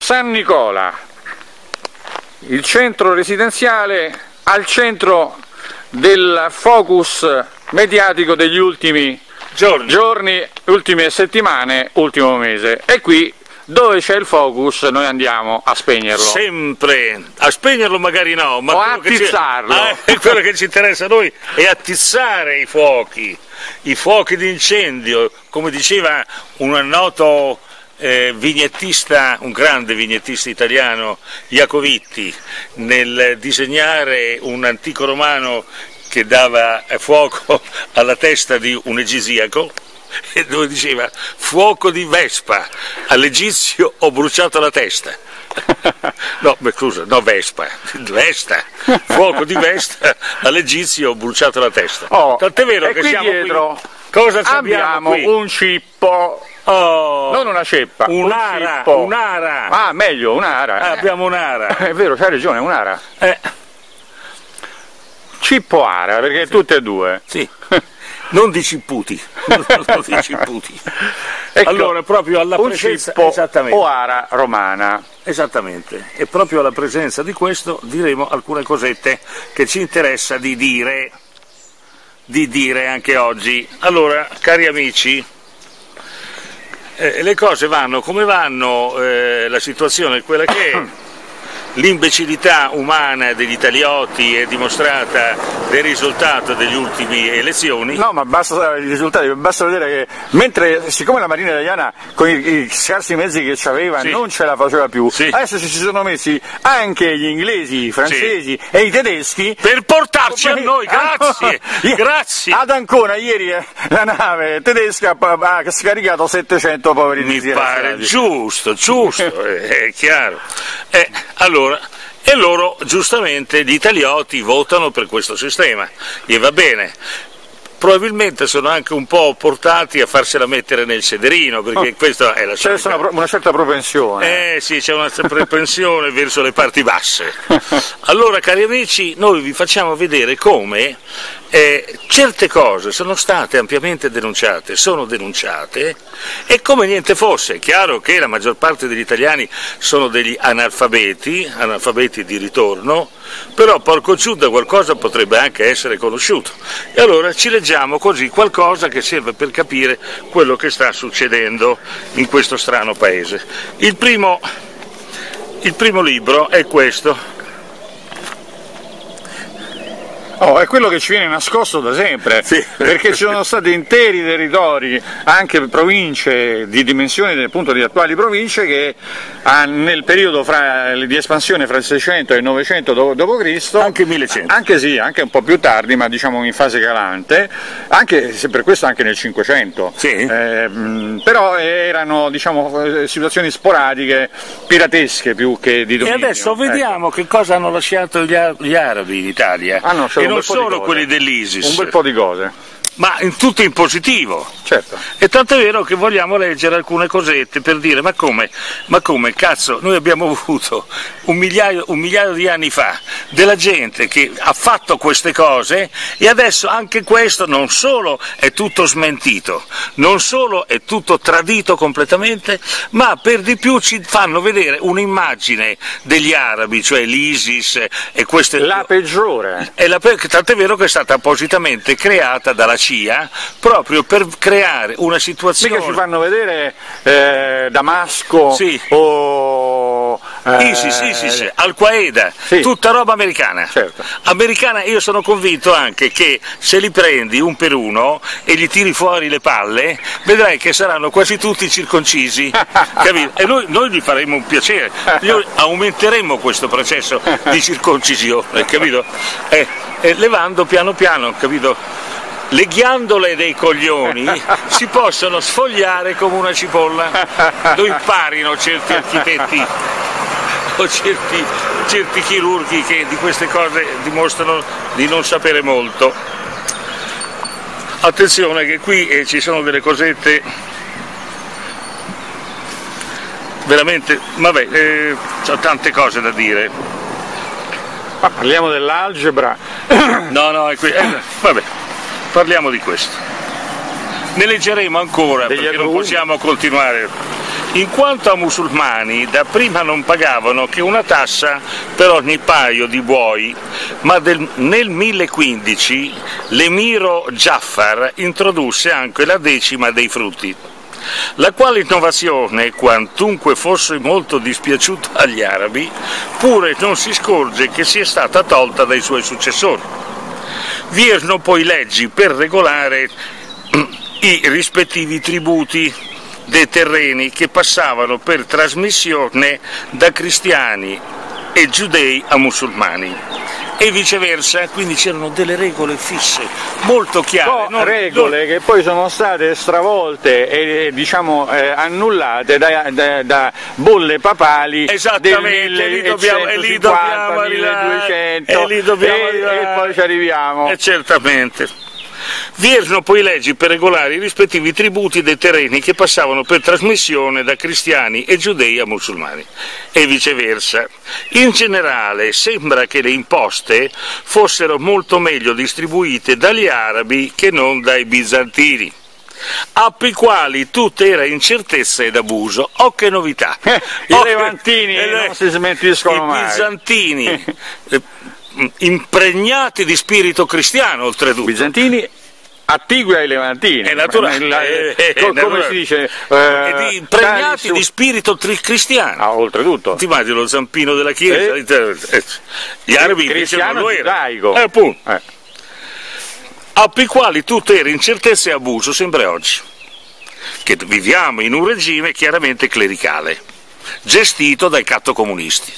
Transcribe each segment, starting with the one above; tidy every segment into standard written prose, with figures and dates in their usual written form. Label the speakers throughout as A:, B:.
A: San Nicola, il centro residenziale al centro del focus mediatico degli ultimi giorni, ultime settimane, ultimo mese. E qui, dove c'è il focus, noi andiamo a spegnerlo.
B: Sempre a spegnerlo, magari no, ma
A: o a attizzarlo.
B: Quello che ci interessa a noi è attizzare i fuochi di incendio, come diceva un noto vignettista, un grande vignettista italiano, Iacovitti, nel disegnare un antico romano che dava fuoco alla testa di un egisiaco, dove diceva: fuoco di Vespa, all'egizio ho bruciato la testa. No, scusa, no, Vesta, fuoco di Vesta, all'egizio ho bruciato la testa.
A: Tant'è vero che siamo dietro qui. Cosa abbiamo qui? Un cippo. Non una ceppa, un'ara. Ah, meglio, un'ara.
B: Abbiamo un'ara.
A: È vero, c'hai ragione, un'ara. Cippo ara, perché tutte e due.
B: Sì. Non di cipputi. Ecco, allora, proprio alla presenza,
A: esattamente, o ara romana.
B: Esattamente, e proprio alla presenza di questo diremo alcune cosette che ci interessa di dire anche oggi. Allora, cari amici, le cose vanno come vanno, la situazione è quella che è. L'imbecillità umana degli italioti è dimostrata dal risultato delle ultime elezioni.
A: No, ma basta i risultati, basta vedere che siccome la Marina italiana con i scarsi mezzi che aveva non ce la faceva più, adesso ci sono messi anche gli inglesi, i francesi e i tedeschi
B: per portarci a noi, grazie, grazie.
A: Ad Ancona ieri la nave tedesca ha scaricato 700 poveri disgraziati.
B: Mi pare giusto, è chiaro. Allora, e loro giustamente gli italioti votano per questo sistema, e va bene. Probabilmente sono anche un po' portati a farsela mettere nel sederino, perché questa è la
A: solita. C'è una certa propensione.
B: Sì, c'è una propensione verso le parti basse. Allora, cari amici, noi vi facciamo vedere come certe cose sono state ampiamente denunciate, sono denunciate, e come niente fosse. È chiaro che la maggior parte degli italiani sono degli analfabeti di ritorno, però porco Giuda qualcosa potrebbe anche essere conosciuto. E allora ci leggiamo così qualcosa che serve per capire quello che sta succedendo in questo strano paese. Il primo libro è questo.
A: È quello che ci viene nascosto da sempre, perché ci sono stati interi territori, anche province di dimensioni appunto di attuali province, che nel periodo di espansione fra il 600 e il 900 d.C.,
B: anche 1100,
A: anche un po' più tardi, ma diciamo in fase calante, anche se per questo anche nel 500, però erano situazioni sporadiche, piratesche più che di dominio.
B: E adesso vediamo che cosa hanno lasciato gli arabi in Italia. Non solo quelli dell'ISIS.
A: Un bel po' di cose.
B: Ma tutto in positivo.
A: Certo.
B: E tanto è vero che vogliamo leggere alcune cosette per dire ma come cazzo, noi abbiamo avuto un migliaio di anni fa della gente che ha fatto queste cose, e adesso anche questo non solo è tutto smentito, non solo è tutto tradito completamente, ma per di più ci fanno vedere un'immagine degli arabi, cioè l'ISIS e queste...
A: La peggiore.
B: Tant'è vero che è stata appositamente creata dalla CIA proprio per creare una situazione...
A: Mica ci fanno vedere Damasco o...
B: ISIS, Al-Qaeda, tutta roba americana.
A: Certo.
B: Americana, io sono convinto anche che se li prendi un per uno e gli tiri fuori le palle, vedrai che saranno quasi tutti circoncisi, capito? E noi gli faremo un piacere, noi aumenteremo questo processo di circoncisione, capito? Levando piano piano, capito? Le ghiandole dei coglioni si possono sfogliare come una cipolla, lo imparino certi architetti o certi chirurghi che di queste cose dimostrano di non sapere molto. Attenzione che qui ci sono delle cosette veramente, vabbè, c'ho tante cose da dire.
A: Ma parliamo dell'algebra.
B: No, è qui, vabbè. Parliamo di questo. Ne leggeremo ancora perché non possiamo continuare. In quanto a musulmani, dapprima non pagavano che una tassa per ogni paio di buoi, ma nel 1015 l'emiro Giaffar introdusse anche la decima dei frutti, la quale innovazione, quantunque fosse molto dispiaciuta agli arabi, pure non si scorge che sia stata tolta dai suoi successori. Vi erano poi leggi per regolare i rispettivi tributi dei terreni che passavano per trasmissione da cristiani e giudei a musulmani e viceversa, quindi c'erano delle regole fisse, molto chiare.
A: Regole che poi sono state stravolte e diciamo annullate da bolle papali del 1150, 1200 e poi ci arriviamo.
B: Certamente. Vi erano poi leggi per regolare i rispettivi tributi dei terreni che passavano per trasmissione da cristiani e giudei a musulmani e viceversa. In generale sembra che le imposte fossero molto meglio distribuite dagli arabi che non dai bizantini, appi quali tutto era incertezza ed abuso. Oh, che novità!
A: I levantini non si smentiscono mai.
B: I bizantini impregnati di spirito cristiano, oltretutto.
A: Bizantini attigui ai levantini,
B: è naturale,
A: come si dice,
B: impregnati di spirito cristiano.
A: Oltretutto.
B: Ti immagini lo zampino della Chiesa? Gli arabi invece non lo erano. Appunto. Appi quali tutto era incertezza e abuso, sembra oggi, che viviamo in un regime chiaramente clericale, gestito dai cattocomunisti.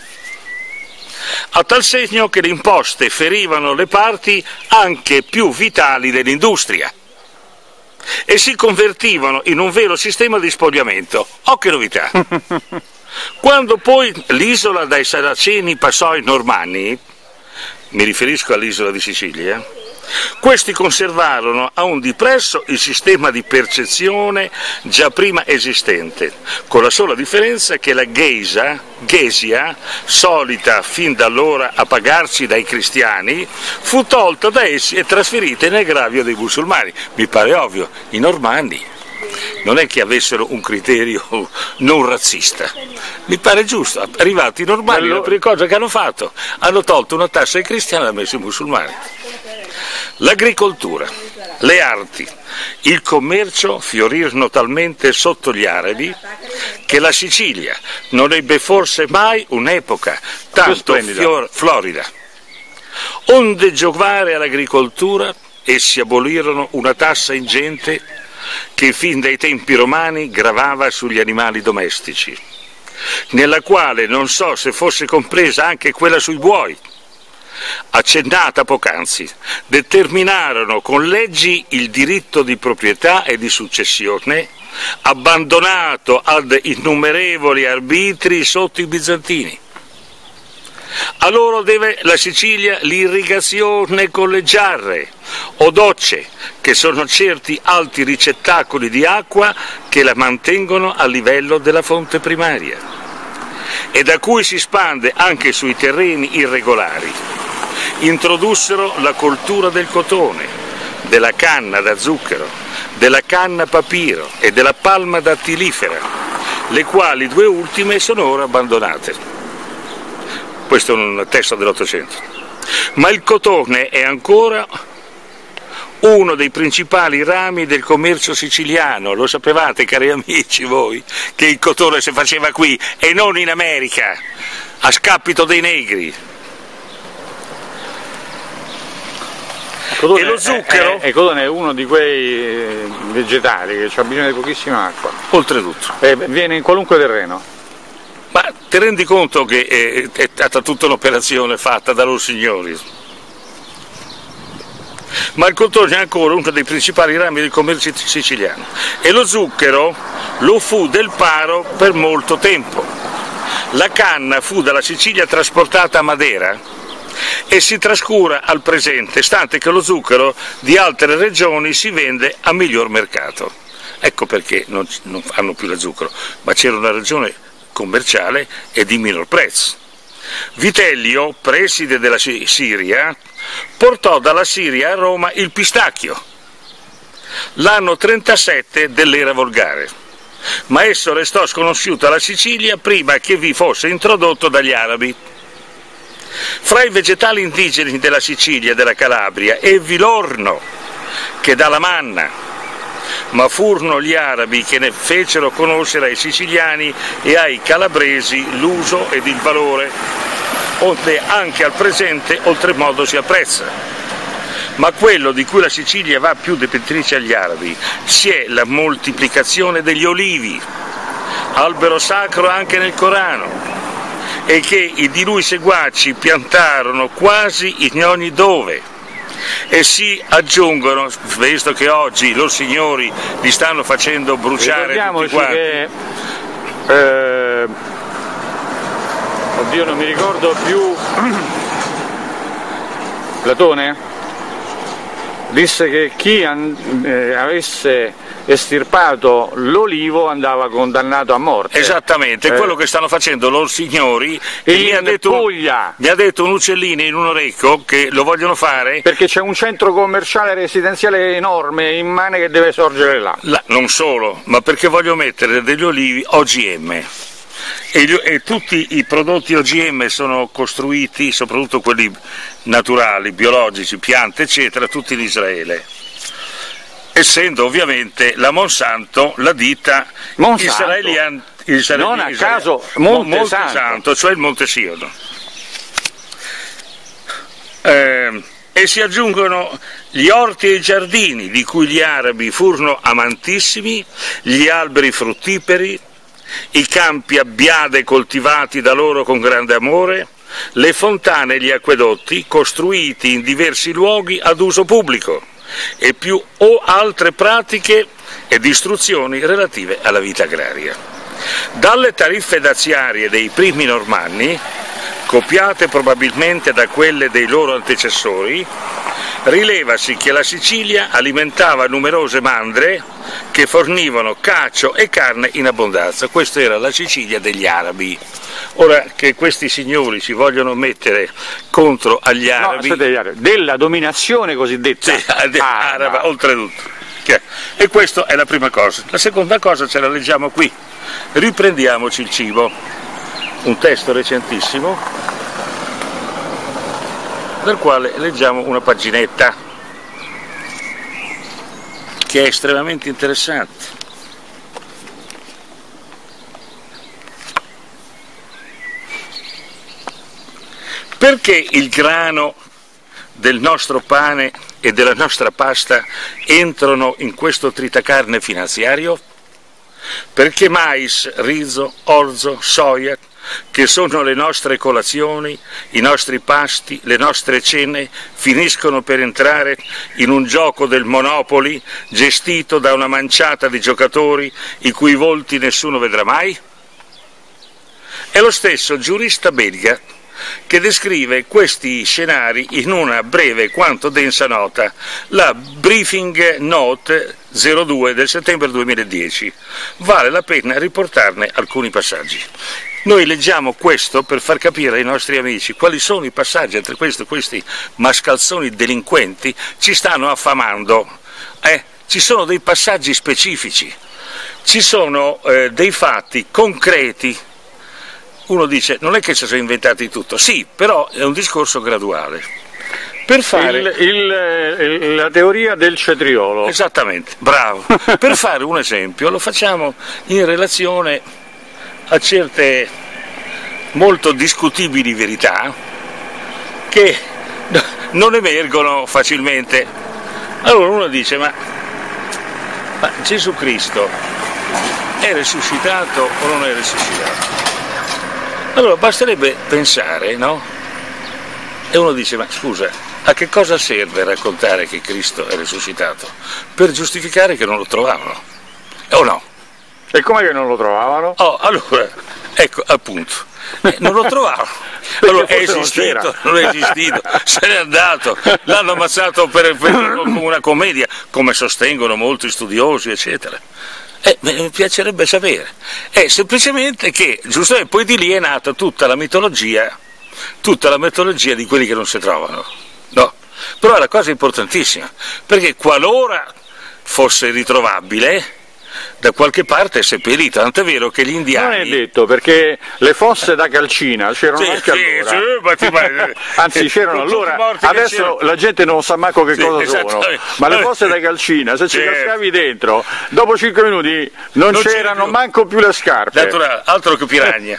B: A tal segno che le imposte ferivano le parti anche più vitali dell'industria e si convertivano in un vero sistema di spogliamento. Oh, che novità! Quando poi l'isola dai Saraceni passò ai Normanni, mi riferisco all'isola di Sicilia, questi conservarono aun di presso il sistema di percezione già prima esistente, con la sola differenza che la ghesia, solita fin da allora a pagarsi dai cristiani, fu tolta da essi e trasferita in aggravio dei musulmani. Mi pare ovvio, i normanni non è che avessero un criterio non razzista, mi pare giusto. Arrivati i normanni, la prima cosa che hanno fatto, hanno tolto una tassa ai cristiani e hanno messo i musulmani. L'agricoltura, le arti, il commercio fiorirono talmente sotto gli arabi che la Sicilia non ebbe forse mai un'epoca tanto florida. Onde giovare all'agricoltura, essi abolirono una tassa ingente che fin dai tempi romani gravava sugli animali domestici, nella quale non so se fosse compresa anche quella sui buoi, accennata poc'anzi. Determinarono con leggi il diritto di proprietà e di successione, abbandonato ad innumerevoli arbitri sotto i bizantini. A loro deve la Sicilia l'irrigazione con le giarre o docce, che sono certi alti ricettacoli di acqua che la mantengono a livello della fonte primaria, e da cui si spande anche sui terreni irregolari. Introdussero la coltura del cotone, della canna da zucchero, della canna papiro e della palma dattilifera, le quali due ultime sono ora abbandonate. Questo è un testo dell'Ottocento. Ma il cotone è ancora uno dei principali rami del commercio siciliano. Lo sapevate, cari amici, voi, che il cotone si faceva qui e non in America, a scapito dei negri. E lo zucchero?
A: Il cotone è uno di quei vegetali che ha bisogno di pochissima acqua.
B: Oltretutto.
A: Viene in qualunque terreno.
B: Ma ti rendi conto che è stata tutta un'operazione fatta da loro signori? Ma il cotone è ancora uno dei principali rami del commercio siciliano e lo zucchero lo fu del Paro per molto tempo. La canna fu dalla Sicilia trasportata a Madeira e si trascura al presente, stante che lo zucchero di altre regioni si vende a miglior mercato. Ecco perché non fanno più lo zucchero, ma c'era una ragione commerciale e di minor prezzo. Vitellio, preside della Siria, portò dalla Siria a Roma il pistacchio, l'anno 37 dell'era volgare, ma esso restò sconosciuto alla Sicilia prima che vi fosse introdotto dagli arabi. Fra i vegetali indigeni della Sicilia e della Calabria evvi l'orno, che dà la manna, ma furono gli arabi che ne fecero conoscere ai siciliani e ai calabresi l'uso ed il valore, onde anche al presente oltremodo si apprezza. Ma quello di cui la Sicilia va più depentrice agli arabi si è la moltiplicazione degli olivi, albero sacro anche nel Corano, e che i di lui seguaci piantarono quasi in ogni dove, e si aggiungono, visto che oggi i loro signori li stanno facendo bruciare tutti quanti.
A: Oddio, non mi ricordo più. Platone disse che chi avesse estirpato l'olivo andava condannato a morte.
B: Esattamente, è quello che stanno facendo loro signori. Mi ha detto un uccellino in un orecchio che lo vogliono fare
A: perché c'è un centro commerciale residenziale enorme in Mane che deve sorgere là.
B: Non solo, ma perché voglio mettere degli olivi OGM. E tutti i prodotti OGM sono costruiti, soprattutto quelli naturali, biologici, piante eccetera, tutti in Israele, essendo ovviamente la Monsanto la ditta israeliana,
A: non a caso Monte
B: Santo, cioè il Monte Sion. E si aggiungono gli orti e i giardini, di cui gli arabi furono amantissimi, gli alberi fruttiferi, i campi a biade coltivati da loro con grande amore, le fontane e gli acquedotti costruiti in diversi luoghi ad uso pubblico, e più o altre pratiche ed istruzioni relative alla vita agraria. Dalle tariffe daziarie dei primi normanni, copiate probabilmente da quelle dei loro antecessori, rilevasi che la Sicilia alimentava numerose mandre che fornivano cacio e carne in abbondanza. Questa era la Sicilia degli arabi. Ora che questi signori si vogliono mettere contro agli arabi,
A: della dominazione cosiddetta
B: araba, oltretutto. E questa è la prima cosa. La seconda cosa ce la leggiamo qui. Riprendiamoci il cibo. Un testo recentissimo, del quale leggiamo una paginetta che è estremamente interessante. Perché il grano del nostro pane e della nostra pasta entrano in questo tritacarne finanziario? Perché mais, riso, orzo, soia, che sono le nostre colazioni, i nostri pasti, le nostre cene, finiscono per entrare in un gioco del Monopoli gestito da una manciata di giocatori i cui volti nessuno vedrà mai? È lo stesso giurista belga che descrive questi scenari in una breve quanto densa nota, la Briefing Note 02 del settembre 2010. Vale la pena riportarne alcuni passaggi. Noi leggiamo questo per far capire ai nostri amici quali sono i passaggi entre questi mascalzoni delinquenti ci stanno affamando. Ci sono dei passaggi specifici, ci sono dei fatti concreti. Uno dice, non è che si sono inventati tutto, sì, però è un discorso graduale. Per fare
A: la teoria del cetriolo.
B: Esattamente, bravo. Per fare un esempio lo facciamo in relazione a certe molto discutibili verità che non emergono facilmente. Allora uno dice, ma Gesù Cristo è risuscitato o non è risuscitato? Allora basterebbe pensare, no? E uno dice, ma scusa, a che cosa serve raccontare che Cristo è risuscitato? Per giustificare che non lo trovavano, o no?
A: E com'è che non lo trovavano?
B: Allora, ecco, appunto, non lo trovavano. Allora è esistito, non è esistito, se n'è andato, l'hanno ammazzato come una commedia, come sostengono molti studiosi, eccetera. Mi piacerebbe sapere. È semplicemente che, giusto, e poi di lì è nata tutta la mitologia di quelli che non si trovano. No? Però è la cosa importantissima, perché qualora fosse ritrovabile, da qualche parte è seppellita, tant'è vero che gli indiani...
A: Non è detto, perché le fosse da calcina c'erano anche allora. Anzi, c'erano allora, adesso la gente non sa manco che cosa sono, ma le fosse da calcina, se ci cascavi dentro, dopo 5 minuti non c'erano manco più le scarpe.
B: Altro che piragna.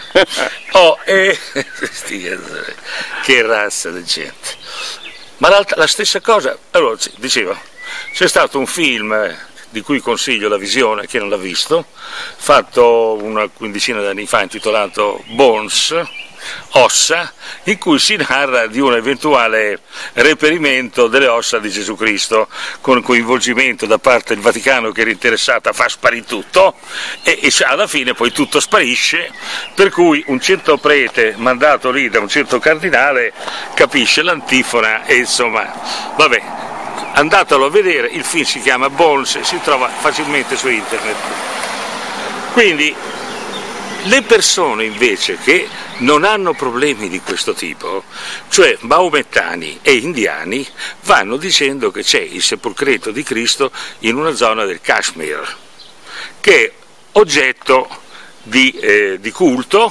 B: Che razza di gente. Ma la stessa cosa, allora dicevo, c'è stato un film di cui consiglio la visione, chi non l'ha visto, fatto una quindicina d'anni fa, intitolato Bones, Ossa, in cui si narra di un eventuale reperimento delle ossa di Gesù Cristo, con coinvolgimento da parte del Vaticano che era interessata a far sparire tutto, e alla fine poi tutto sparisce, per cui un certo prete mandato lì da un certo cardinale capisce l'antifona e insomma, vabbè, andatelo a vedere, il film si chiama Bones, si trova facilmente su internet. Quindi le persone invece che non hanno problemi di questo tipo, cioè maomettani e indiani, vanno dicendo che c'è il sepolcreto di Cristo in una zona del Kashmir, che è oggetto di culto,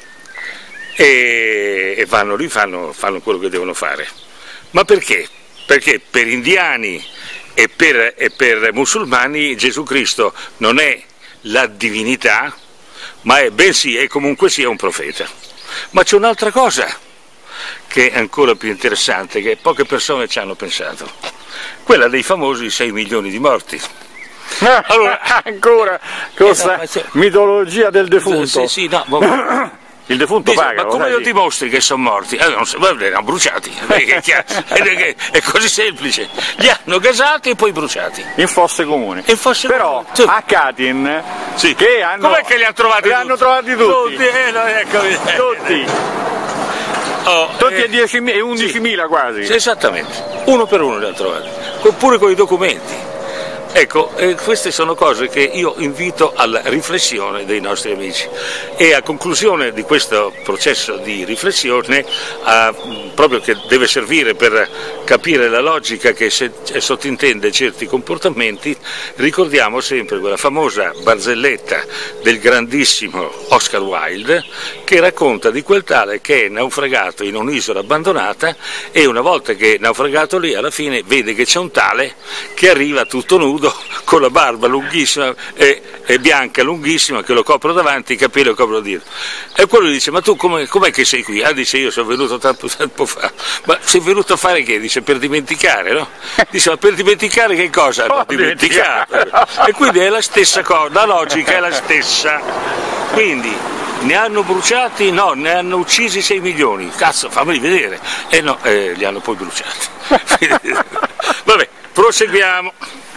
B: e vanno lì, fanno quello che devono fare. Ma perché? Perché per indiani e per musulmani Gesù Cristo non è la divinità, ma bensì è comunque sia un profeta. Ma c'è un'altra cosa che è ancora più interessante, che poche persone ci hanno pensato, quella dei famosi 6 milioni di morti.
A: Allora, ancora questa mitologia del defunto.
B: Sì, no,
A: il defunto paga.
B: Ma come lo dimostri che sono morti? Non so, erano bruciati, è così semplice. Li hanno gasati e poi bruciati.
A: In fosse comuni.
B: Però
A: a Katyn, che hanno...
B: Com'è che li hanno trovati tutti?
A: Li hanno trovati tutti. Tutti. Tutti e 11.000 quasi.
B: Sì, esattamente, uno per uno li hanno trovati, pure con i documenti. Ecco, queste sono cose che io invito alla riflessione dei nostri amici, e a conclusione di questo processo di riflessione, proprio che deve servire per capire la logica che sottintende certi comportamenti, ricordiamo sempre quella famosa barzelletta del grandissimo Oscar Wilde, che racconta di quel tale che è naufragato in un'isola abbandonata, e una volta che è naufragato lì, alla fine vede che c'è un tale che arriva tutto nudo, con la barba lunghissima e bianca lunghissima, che lo copre davanti, i capelli lo coprono dietro, e quello gli dice: ma tu com'è che sei qui? Dice: io sono venuto tanto tempo fa. Ma sei venuto a fare che? Dice: per dimenticare, no? Dice: ma per dimenticare che cosa? Ho dimenticato. E quindi è la stessa cosa, la logica è la stessa. Quindi ne hanno bruciati? No, ne hanno uccisi 6 milioni. Cazzo, fammeli vedere. No, li hanno poi bruciati. Vabbè, proseguiamo.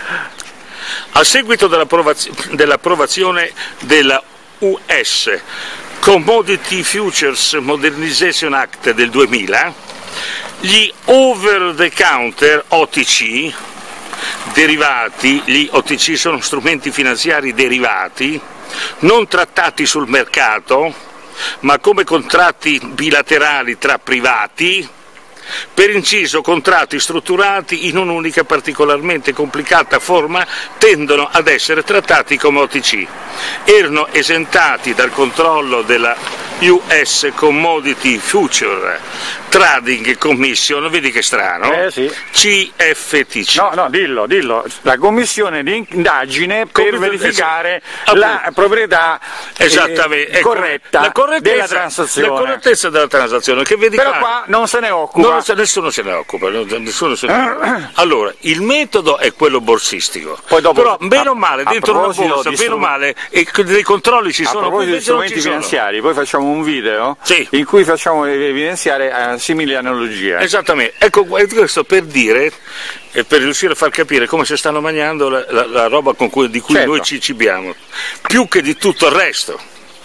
B: A seguito dell'approvazione della US Commodity Futures Modernization Act del 2000, gli over the counter OTC derivati, gli OTC sono strumenti finanziari derivati non trattati sul mercato, ma come contratti bilaterali tra privati, per inciso contratti strutturati in un'unica particolarmente complicata forma, tendono ad essere trattati come OTC. Erano esentati dal controllo della US Commodity Future Trading Commission, vedi che strano?
A: Sì.
B: CFTC.
A: No, dillo. La commissione di indagine per verificare la proprietà corretta della transazione.
B: La correttezza della transazione, che vedi.
A: Però qua non se ne occupa.
B: Nessuno se ne occupa. Allora, il metodo è quello borsistico.
A: Poi dopo,
B: però bene o male, dentro una borsa, bene o male, e dei controlli ci sono.
A: A proposito di strumenti finanziari, poi facciamo un video in cui facciamo evidenziare simili analogie.
B: Esattamente, ecco questo per dire, e per riuscire a far capire come si stanno mangiando la roba di cui noi ci cibiamo, più che di tutto il resto.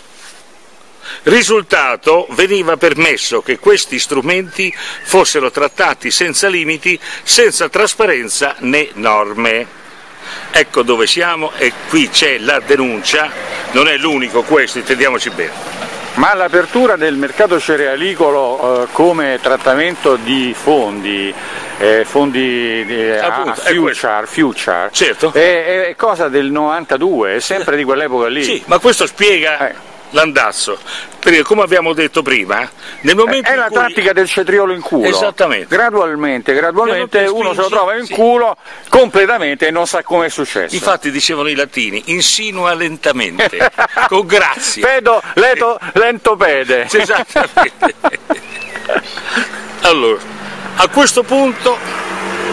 B: Risultato: veniva permesso che questi strumenti fossero trattati senza limiti, senza trasparenza né norme. Ecco dove siamo, e qui c'è la denuncia, non è l'unico questo, intendiamoci bene.
A: Ma l'apertura del mercato cerealicolo come trattamento di fondi fondi future,
B: certo.
A: È cosa del 92, è sempre di quell'epoca lì.
B: Sì, ma questo spiega l'andazzo, perché come abbiamo detto prima, nel momento
A: è la tattica del cetriolo in culo.
B: Esattamente.
A: Gradualmente uno se lo trova in culo completamente e non sa come è successo.
B: Infatti dicevano i latini, insinua lentamente, con grazie.
A: Pedo, lento pede.
B: Esattamente. Allora, a questo punto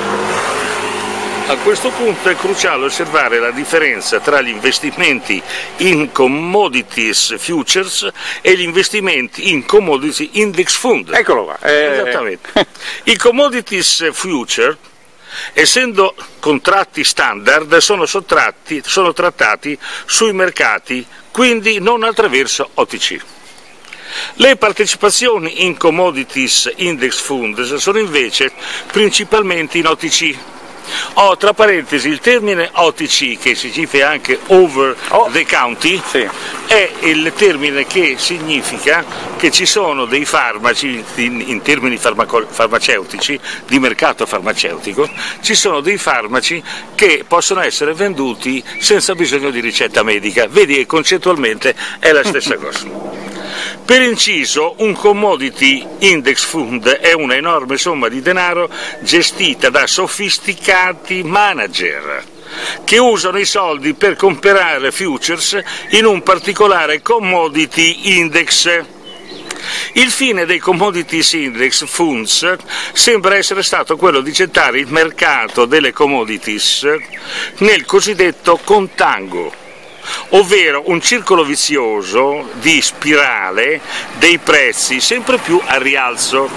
B: è cruciale osservare la differenza tra gli investimenti in commodities futures e gli investimenti in commodities index fund.
A: Eccolo qua.
B: Esattamente. I commodities future, essendo contratti standard, sono trattati sui mercati, quindi non attraverso OTC. Le partecipazioni in commodities index funds sono invece principalmente in OTC. Tra parentesi, il termine OTC, che significa anche over the county, è il termine che significa che ci sono dei farmaci, in termini farmaceutici, di mercato farmaceutico, ci sono dei farmaci che possono essere venduti senza bisogno di ricetta medica. Vedi che concettualmente è la stessa cosa. Per inciso, un commodity index fund è una enorme somma di denaro gestita da sofisticati manager che usano i soldi per comprare futures in un particolare commodity index. Il fine dei commodities index funds sembra essere stato quello di gettare il mercato delle commodities nel cosiddetto contango, ovvero un circolo vizioso di spirale dei prezzi sempre più a rialzo.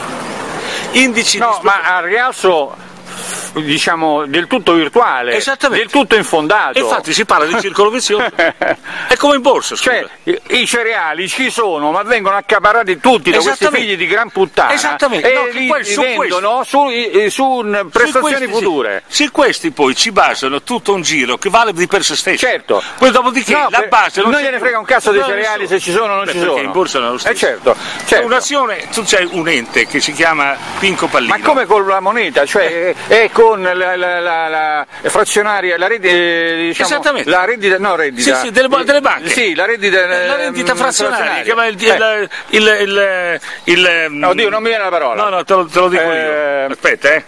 A: Ma a rialzo, diciamo, del tutto virtuale, del tutto infondato.
B: Infatti si parla di circolo vizioso, è come in borsa, scusa.
A: Cioè, i cereali ci sono, ma vengono accaparrati tutti da questi figli di gran puttana e li vendono su prestazioni future.
B: Su questi poi ci basano tutto un giro che vale di per se stesso.
A: Certo.
B: Poi dopodiché la base
A: non gliene frega un cazzo dei cereali se ci sono o non ci sono.
B: Perché in borsa non è lo stesso.
A: Certo.
B: Un'azione, tu c'hai un ente che si chiama Pinco Pallino.
A: Ma come con la moneta, cioè è con la frazionaria, la reddita, diciamo, la reddita, no reddita.
B: Sì, delle banche.
A: Sì, la reddita
B: frazionaria, che va
A: oddio, non mi viene la parola.
B: No, te lo dico io. Aspetta,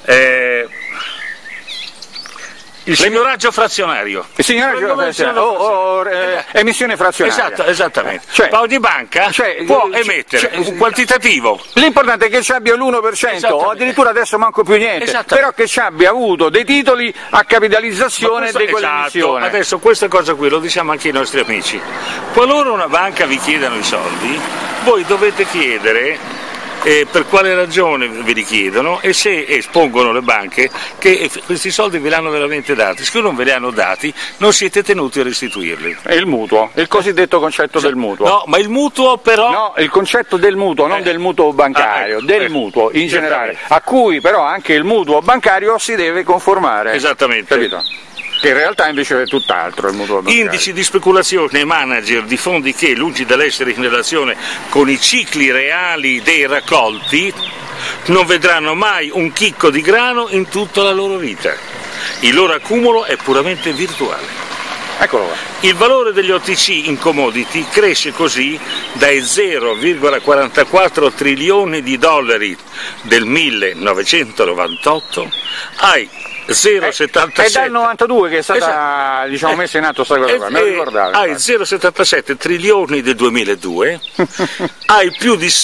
B: il signoraggio frazionario.
A: Il signoraggio frazionario, emissione frazionaria.
B: Esattamente. Cioè, ogni banca può emettere un quantitativo.
A: L'importante è che ci abbia l'1%, o addirittura adesso manco più niente, però che ci abbia avuto dei titoli a capitalizzazione di quell'emissione.
B: Adesso questa cosa qui lo diciamo anche ai nostri amici. Qualora una banca vi chiedano i soldi, voi dovete chiedere per quale ragione ve li chiedono e se espongono le banche che questi soldi ve li hanno veramente dati. Se non ve li hanno dati non siete tenuti a restituirli.
A: È il mutuo, il cosiddetto concetto del mutuo.
B: No, ma il mutuo però...
A: No, il concetto del mutuo, non del mutuo bancario, del mutuo in generale, a cui però anche il mutuo bancario si deve conformare.
B: Esattamente.
A: Capito? Che in realtà invece è tutt'altro il mutuo bancario.
B: Indici di speculazione e manager di fondi che, lungi dall'essere in relazione con i cicli reali dei raccolti, non vedranno mai un chicco di grano in tutta la loro vita. Il loro accumulo è puramente virtuale.
A: Eccolo qua.
B: Il valore degli OTC in commodity cresce così dai 0,44 trilioni di dollari del 1998 ai 0,77.
A: È dal 92 che è stata messa in atto questa cosa qua, me lo ricordavo.
B: Hai 0,77 trilioni del 2002, hai più di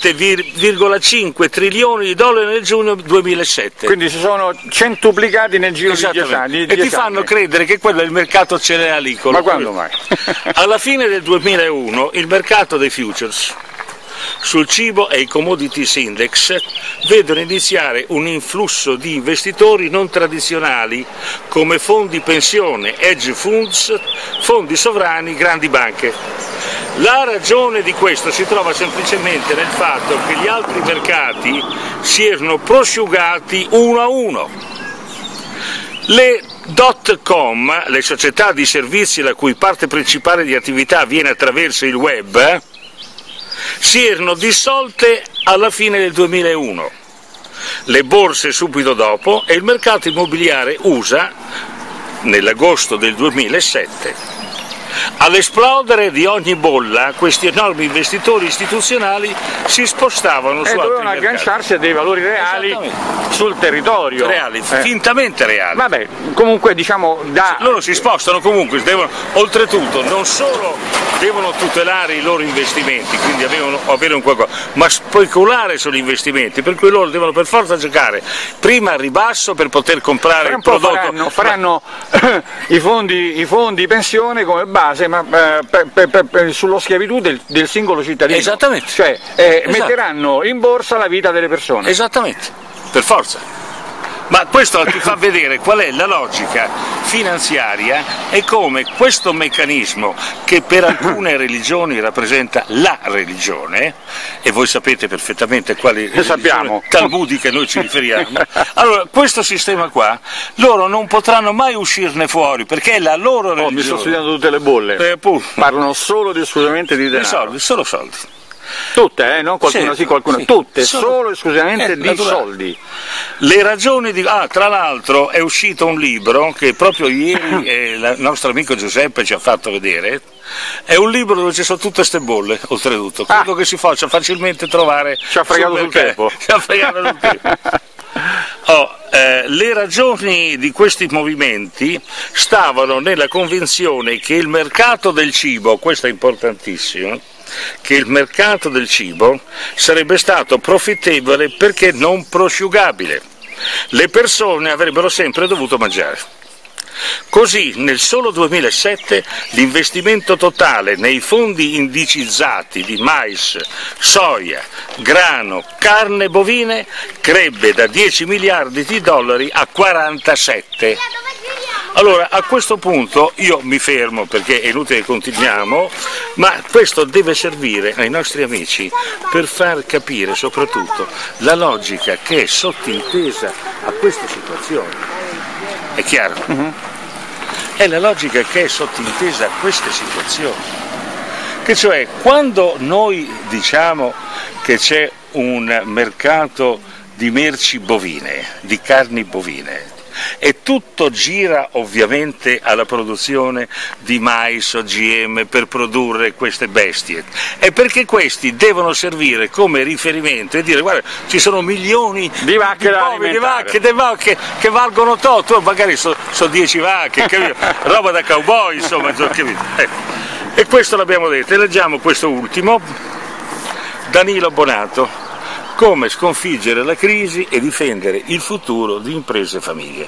B: 7,5 trilioni di dollari nel giugno 2007.
A: Quindi si sono centuplicati nel giro di 10 anni.
B: E ti fanno credere che quello è il mercato cerealicolo.
A: Ma quando mai?
B: Alla fine del 2001 il mercato dei futures sul cibo e i commodities index vedono iniziare un influsso di investitori non tradizionali come fondi pensione, hedge funds, fondi sovrani, grandi banche. La ragione di questo si trova semplicemente nel fatto che gli altri mercati si erano prosciugati uno a uno. Le .com, le società di servizi la cui parte principale di attività avviene attraverso il web, si erano dissolte alla fine del 2001. le borse subito dopo e il mercato immobiliare USA nell'agosto del 2007. All'esplodere di ogni bolla, questi enormi investitori istituzionali si spostavano su altri
A: dovevano
B: mercati.
A: agganciarsi a dei valori reali sul territorio.
B: Reali, fintamente reali.
A: Vabbè, comunque diciamo
B: loro si spostano comunque, oltretutto non solo devono tutelare i loro investimenti, quindi avere un qualcosa, ma speculare sugli investimenti, per cui loro devono per forza giocare prima al ribasso per poter comprare il prodotto.
A: Faranno i fondi pensione come base, ma sullo schiavitù del singolo cittadino.
B: Esattamente.
A: Cioè metteranno in borsa la vita delle persone.
B: Esattamente, per forza. Ma questo ti fa vedere qual è la logica finanziaria e come questo meccanismo, che per alcune religioni rappresenta la religione, e voi sapete perfettamente quali religioni talmudiche noi ci riferiamo, allora questo sistema qua, loro non potranno mai uscirne fuori, perché è la loro religione.
A: Mi sto studiando tutte le bolle, parlano solo ed esclusivamente di denaro.
B: Soldi, solo soldi.
A: Tutte, non qualcuno sì, qualcuno sì. Tutte, solo esclusivamente di soldi.
B: Le ragioni di... tra l'altro è uscito un libro che proprio ieri il nostro amico Giuseppe ci ha fatto vedere, è un libro dove ci sono tutte queste bolle, oltretutto, credo che si faccia facilmente trovare.
A: Ci ha fregato sul tempo.
B: Ci ha fregato sul tempo. Le ragioni di questi movimenti stavano nella convinzione che il mercato del cibo, questo è importantissimo, che il mercato del cibo sarebbe stato profittevole perché non prosciugabile. Le persone avrebbero sempre dovuto mangiare. Così nel solo 2007 l'investimento totale nei fondi indicizzati di mais, soia, grano, carne bovine crebbe da 10 miliardi di dollari a 47. Allora, a questo punto io mi fermo perché è inutile che continuiamo, ma questo deve servire ai nostri amici per far capire soprattutto la logica che è sottintesa a questa situazione. È chiaro? È la logica che è sottintesa a queste situazioni. Che cioè, quando noi diciamo che c'è un mercato di merci bovine, di carni bovine, e tutto gira ovviamente alla produzione di mais o OGM per produrre queste bestie, è perché questi devono servire come riferimento e dire guarda ci sono milioni
A: di vacche
B: di vacche che valgono tutto, magari sono 10 vacche, roba da cowboy, insomma, e questo l'abbiamo detto. E leggiamo questo ultimo, Danilo Bonato: come sconfiggere la crisi e difendere il futuro di imprese e famiglie.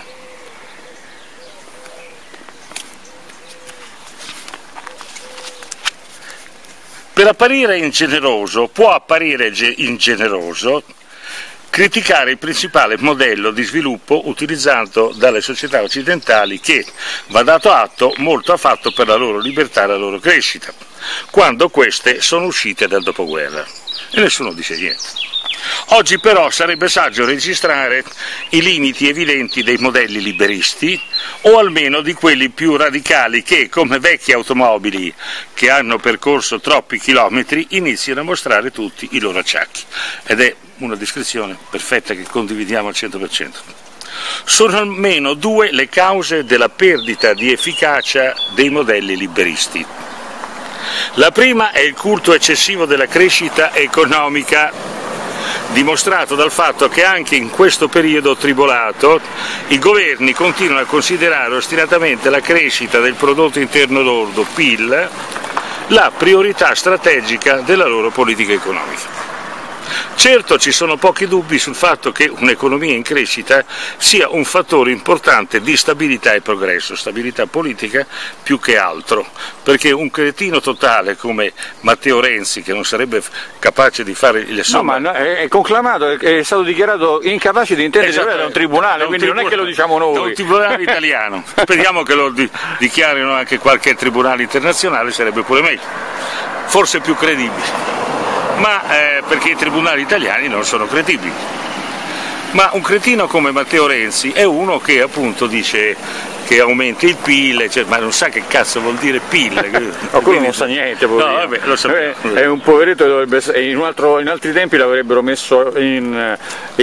B: Per apparire ingeneroso, può apparire ingeneroso criticare il principale modello di sviluppo utilizzato dalle società occidentali che, va dato atto, molto ha fatto per la loro libertà e la loro crescita, quando queste sono uscite dal dopoguerra. E nessuno dice niente. Oggi però sarebbe saggio registrare i limiti evidenti dei modelli liberisti, o almeno di quelli più radicali che, come vecchie automobili che hanno percorso troppi chilometri, iniziano a mostrare tutti i loro acciacchi. Ed è una descrizione perfetta che condividiamo al 100%. Sono almeno due le cause della perdita di efficacia dei modelli liberisti. La prima è il culto eccessivo della crescita economica, dimostrato dal fatto che anche in questo periodo tribolato i governi continuano a considerare ostinatamente la crescita del prodotto interno lordo, PIL, la priorità strategica della loro politica economica. Certo, ci sono pochi dubbi sul fatto che un'economia in crescita sia un fattore importante di stabilità e progresso, stabilità politica più che altro, perché un cretino totale come Matteo Renzi, che non sarebbe capace di fare le somme...
A: No, ma è conclamato, è stato dichiarato incapace di intendere da un tribunale, quindi non è che lo diciamo noi.
B: Da un tribunale italiano, speriamo che lo dichiarino anche qualche tribunale internazionale, sarebbe pure meglio, forse più credibile. Ma perché i tribunali italiani non sono credibili. Ma un cretino come Matteo Renzi è uno che appunto dice che aumenti il PIL, cioè, ma non sa che cazzo vuol dire PIL.
A: Ma quello non sa niente,
B: no, vabbè, lo sappiamo.
A: È un poveretto che dovrebbe, in altri tempi l'avrebbero messo in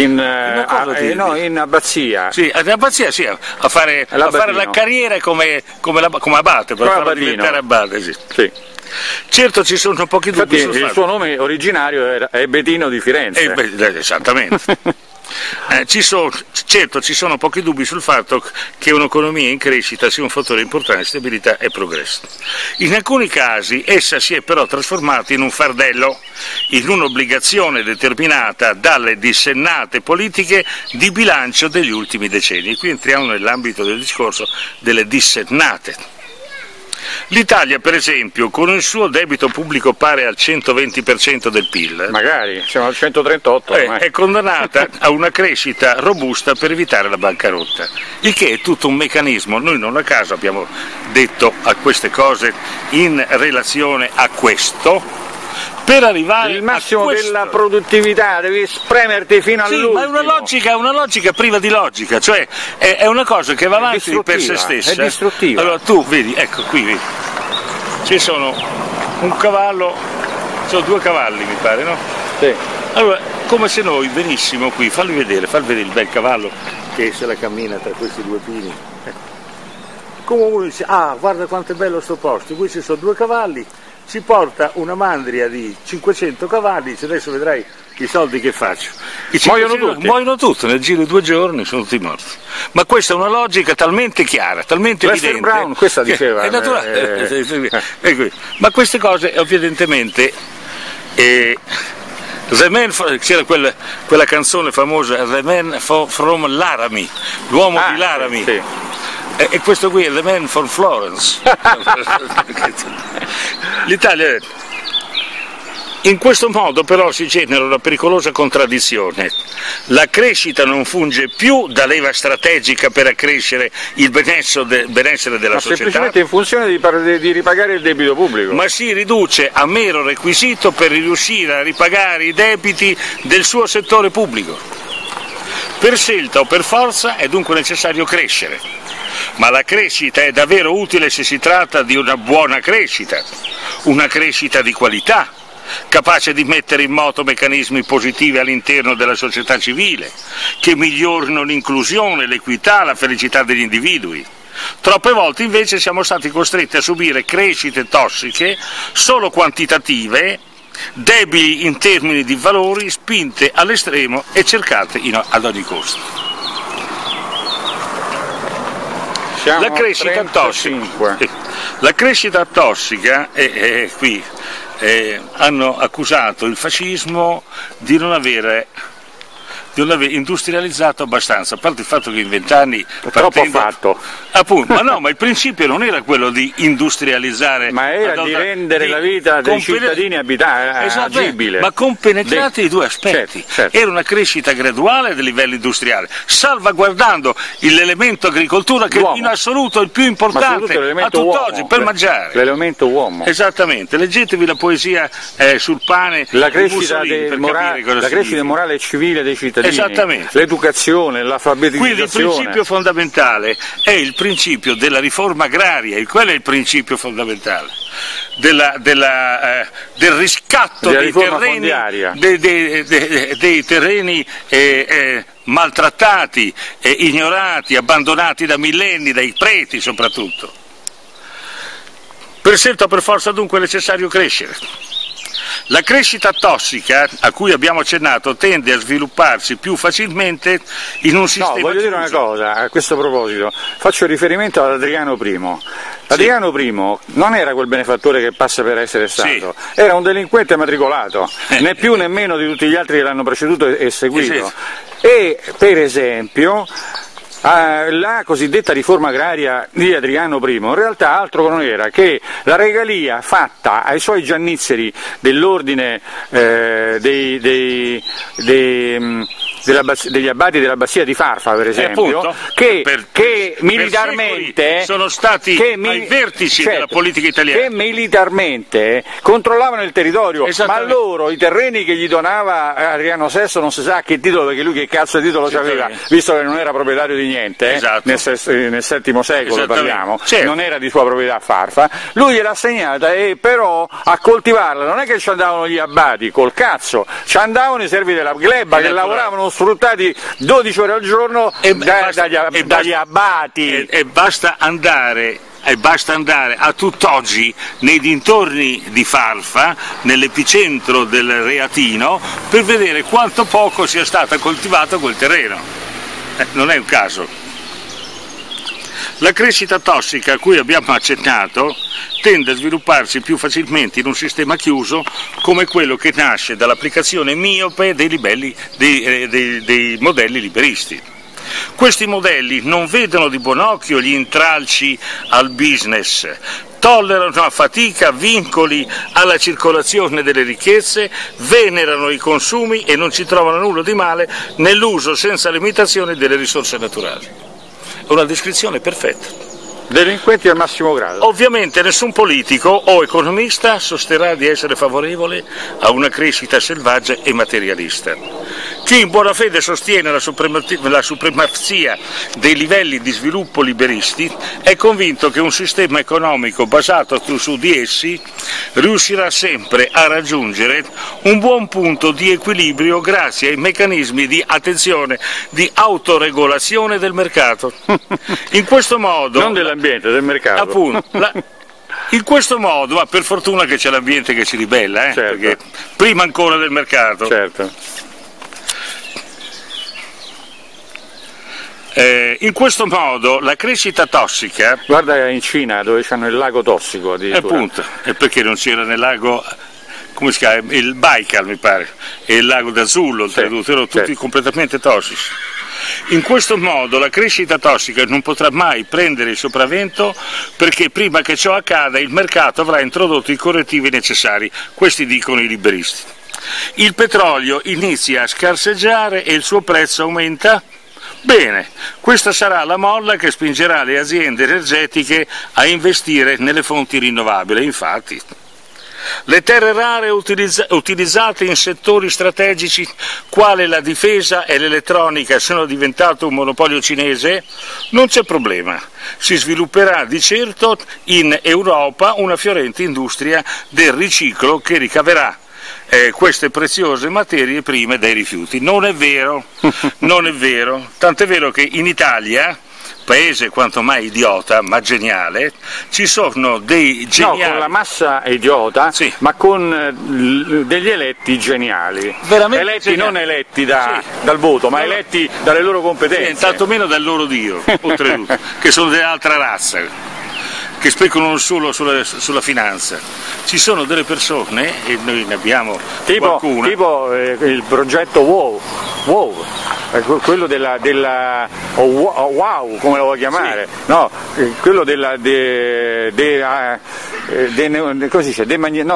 A: abbazia.
B: Sì, in abbazia, sì, a fare la carriera come abate, per farlo diventare abate. Sì.
A: Sì.
B: Certo, ci sono pochi dubbi sul fatto.
A: Il suo nome originario è Bettino di Firenze.
B: Esattamente. Certo, ci sono pochi dubbi sul fatto che un'economia in crescita sia un fattore importante di stabilità e progresso. In alcuni casi essa si è però trasformata in un fardello, in un'obbligazione determinata dalle dissennate politiche di bilancio degli ultimi decenni. Qui entriamo nell'ambito del discorso delle dissennate. L'Italia, per esempio, con il suo debito pubblico pari al 120% del PIL,
A: magari siamo al 138,
B: è condannata a una crescita robusta per evitare la bancarotta, il che è tutto un meccanismo. Noi non a caso abbiamo detto a queste cose in relazione a questo, per arrivare
A: il massimo
B: a questo.
A: Della produttività, devi spremerti fino all'ultimo.
B: Ma è una logica priva di logica, cioè è una cosa che va avanti per se stessa.
A: È distruttiva.
B: Allora tu vedi, ecco qui, vedi, ci sono un cavallo, sono 2 cavalli mi pare, no?
A: Sì.
B: Allora, come se noi venissimo qui, falli vedere il bel cavallo che se la cammina tra questi 2 pini. Come uno dice, guarda quanto è bello sto posto, qui ci sono 2 cavalli, ci porta una mandria di 500 cavalli, dice adesso vedrai i soldi che faccio. Muoiono tutti, nel giro di 2 giorni sono tutti morti. Ma questa è una logica talmente chiara, talmente evidente.
A: Brown, questa diceva.
B: È naturale. Ma queste cose evidentemente... c'era quella canzone famosa, The Man from Laramie, l'uomo di Laramie.
A: Sì.
B: E questo qui è The Man from Florence. L'Italia, in questo modo però si genera una pericolosa contraddizione. La crescita non funge più da leva strategica per accrescere il benessere della società,
A: semplicemente in funzione di ripagare il debito pubblico,
B: ma si riduce a mero requisito per riuscire a ripagare i debiti del suo settore pubblico. Per scelta o per forza è dunque necessario crescere, ma la crescita è davvero utile se si tratta di una buona crescita, una crescita di qualità, capace di mettere in moto meccanismi positivi all'interno della società civile, che migliorino l'inclusione, l'equità, la felicità degli individui. Troppe volte invece siamo stati costretti a subire crescite tossiche, solo quantitative, debili in termini di valori, spinte all'estremo e cercate ad ogni costo. La crescita tossica. La crescita tossica è qui. Hanno accusato il fascismo di non aver industrializzato abbastanza, a parte il fatto che in 20 anni
A: troppo fatto,
B: appunto, ma il principio non era quello di industrializzare,
A: ma era di rendere la vita dei cittadini agibile,
B: ma compenetrati i 2 aspetti.
A: Certo.
B: Era una crescita graduale del livello industriale, salvaguardando l'elemento agricoltura, che in assoluto è il più importante a tutt'oggi per mangiare.
A: L'elemento uomo.
B: Esattamente, leggetevi la poesia sul pane,
A: la crescita morale e civile dei cittadini.
B: Esattamente.
A: L'educazione, l'alfabetizzazione.
B: Quindi il principio fondamentale è il principio della riforma agraria, e quello è il principio fondamentale del riscatto dei terreni maltrattati, ignorati, abbandonati da millenni, dai preti soprattutto. Per scelta o per forza dunque è necessario crescere. La crescita tossica, a cui abbiamo accennato, tende a svilupparsi più facilmente in un sistema...
A: No, voglio dire una cosa, a questo proposito, faccio riferimento ad Adriano I. Adriano I non era quel benefattore che passa per essere stato, era un delinquente matricolato, né più né meno di tutti gli altri che l'hanno preceduto e seguito. E, per esempio... la cosiddetta riforma agraria di Adriano I in realtà altro non era che la regalia fatta ai suoi giannizzeri dell'ordine degli abbati della Bassia di Farfa, per esempio, che militarmente
B: sono stati ai vertici della politica italiana,
A: che militarmente controllavano il territorio, ma loro i terreni che gli donava Adriano VI non si sa a che titolo, perché lui che cazzo di titolo aveva, visto che non era proprietario di niente, nel VII secolo parliamo, non era di sua proprietà Farfa, lui gliel'ha assegnata, e però a coltivarla non è che ci andavano gli abbati, col cazzo, ci andavano i servi della gleba che lavoravano sfruttati 12 ore al giorno dagli abbati.
B: E basta andare a tutt'oggi nei dintorni di Farfa, nell'epicentro del Reatino, per vedere quanto poco sia stato coltivato quel terreno. Non è un caso. La crescita tossica a cui abbiamo accennato tende a svilupparsi più facilmente in un sistema chiuso come quello che nasce dall'applicazione miope dei modelli liberisti. Questi modelli non vedono di buon occhio gli intralci al business, tollerano a fatica vincoli alla circolazione delle ricchezze, venerano i consumi e non ci trovano nulla di male nell'uso senza limitazioni delle risorse naturali. È una descrizione perfetta.
A: Delinquenti al massimo grado.
B: Ovviamente nessun politico o economista sosterrà di essere favorevole a una crescita selvaggia e materialista. Chi in buona fede sostiene la supremazia dei livelli di sviluppo liberisti è convinto che un sistema economico basato su di essi riuscirà sempre a raggiungere un buon punto di equilibrio grazie ai meccanismi di, attenzione, di autoregolazione del mercato. In questo modo...
A: Non dell'ambiente, del mercato.
B: Appunto. In questo modo, ma per fortuna che c'è l'ambiente che ci ribella, perché prima ancora del mercato.
A: Certo.
B: In questo modo la crescita tossica...
A: Guarda in Cina dove c'hanno il lago tossico addirittura.
B: Appunto, e perché non c'era nel lago, come si chiama, il Baikal mi pare, e il lago d'Azullo, erano tutti completamente tossici. In questo modo la crescita tossica non potrà mai prendere il sopravvento, perché prima che ciò accada il mercato avrà introdotto i correttivi necessari, questi dicono i liberisti. Il petrolio inizia a scarseggiare e il suo prezzo aumenta? Bene, questa sarà la molla che spingerà le aziende energetiche a investire nelle fonti rinnovabili. Infatti, le terre rare utilizzate in settori strategici quale la difesa e l'elettronica sono diventate un monopolio cinese? Non c'è problema, si svilupperà di certo in Europa una fiorente industria del riciclo che ricaverà queste preziose materie prime dai rifiuti. Non è vero, non è vero, tant'è vero che in Italia, paese quanto mai idiota ma geniale, ci sono dei geniali...
A: No, con la massa idiota, ma con degli eletti geniali.
B: Veramente
A: eletti
B: geniali.
A: Non eletti dal voto, ma eletti dalle loro competenze.
B: Tantomeno dal loro Dio, oltretutto, che sono dell'altra razza, che speculano solo sulla finanza. Ci sono delle persone, e noi ne abbiamo qualcuna...
A: Tipo il progetto WOW, quello wow, come lo vuoi chiamare? No, quello come si dice?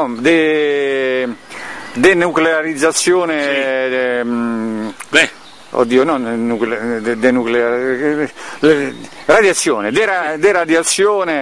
A: Denuclearizzazione... Oddio, non radiazione, deradiazione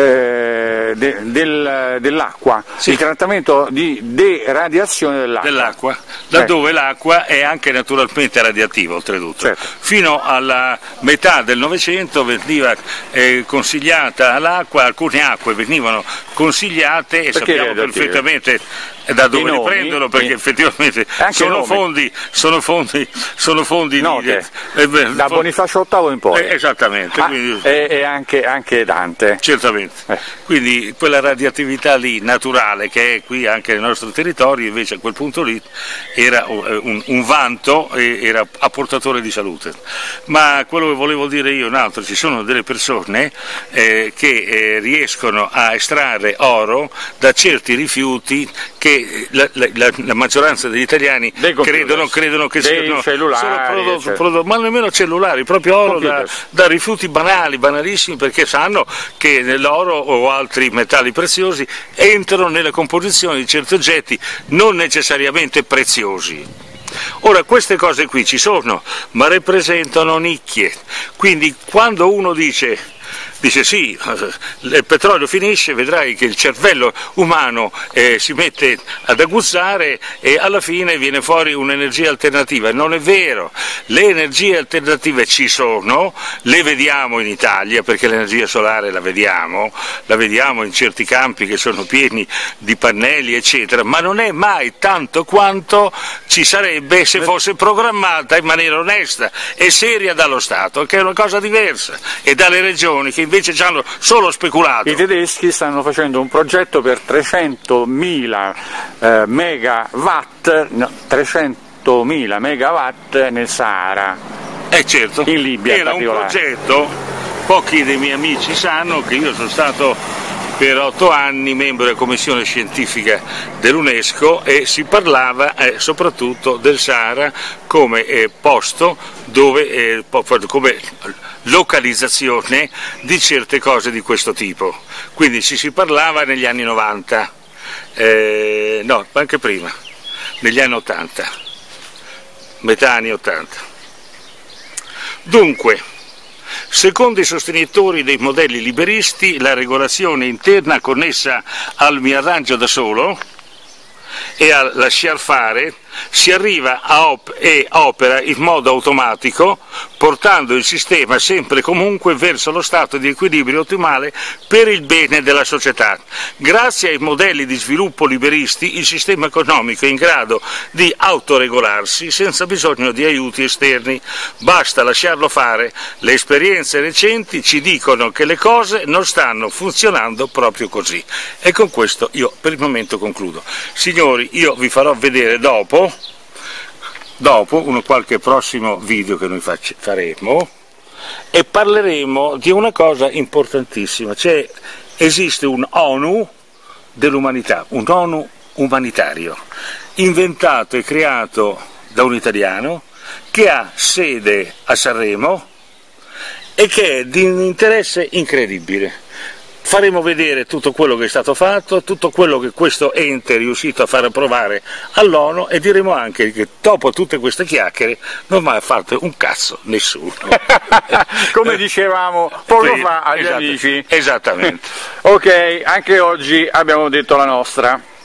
A: dell'acqua, il trattamento di deradiazione dell'acqua.
B: Laddove l'acqua è anche naturalmente radioattiva, oltretutto. Fino alla metà del Novecento veniva consigliata all'acqua, alcune acque venivano consigliate e sappiamo perfettamente da dove ne prendono, perché effettivamente sono fondi
A: note, da Bonifacio VIII in poi.
B: Esattamente.
A: E anche Dante.
B: Certamente. Quindi quella radioattività lì naturale che è qui anche nel nostro territorio, invece a quel punto lì era un vanto e era apportatore di salute. Ma quello che volevo dire io è un altro: ci sono delle persone che riescono a estrarre oro da certi rifiuti che la maggioranza degli italiani credono che siano prodotti, ma nemmeno cellulari, proprio oro da rifiuti banalissimi, perché sanno che nell'oro o altri metalli preziosi entrano nella composizione di certi oggetti non necessariamente preziosi. Ora, queste cose qui ci sono, ma rappresentano nicchie, quindi quando uno dice sì, il petrolio finisce, vedrai che il cervello umano si mette ad aguzzare e alla fine viene fuori un'energia alternativa. Non è vero, le energie alternative ci sono, le vediamo in Italia, perché l'energia solare la vediamo in certi campi che sono pieni di pannelli eccetera, ma non è mai tanto quanto ci sarebbe se fosse programmata in maniera onesta e seria dallo Stato, che è una cosa diversa, e dalle regioni che invece ci hanno solo speculato.
A: I tedeschi stanno facendo un progetto per 300.000 megawatt, no, 300.000 megawatt nel Sahara.
B: Certo,
A: in Libia.
B: Era un progetto, pochi dei miei amici sanno che io sono stato per 8 anni membro della commissione scientifica dell'UNESCO e si parlava soprattutto del Sahara come posto dove, come localizzazione di certe cose di questo tipo, quindi si parlava negli anni 90, no, anche prima, negli anni 80, metà anni 80. Dunque, secondo i sostenitori dei modelli liberisti, la regolazione interna connessa al mi arrangio da solo e a lasciar fare si arriva e opera in modo automatico, portando il sistema sempre e comunque verso lo stato di equilibrio ottimale per il bene della società. Grazie ai modelli di sviluppo liberisti il sistema economico è in grado di autoregolarsi senza bisogno di aiuti esterni, basta lasciarlo fare. Le esperienze recenti ci dicono che le cose non stanno funzionando proprio così. E con questo io per il momento concludo. Signori, io vi farò vedere dopo qualche prossimo video che noi faremo e parleremo di una cosa importantissima, cioè esiste un ONU dell'umanità, un ONU umanitario, inventato e creato da un italiano che ha sede a Sanremo e che è di un interesse incredibile. Faremo vedere tutto quello che è stato fatto, tutto quello che questo ente è riuscito a far approvare all'ONU e diremo anche che dopo tutte queste chiacchiere non mi ha fatto un cazzo nessuno.
A: Come dicevamo poco fa agli amici.
B: Esattamente.
A: Ok, anche oggi abbiamo detto la nostra.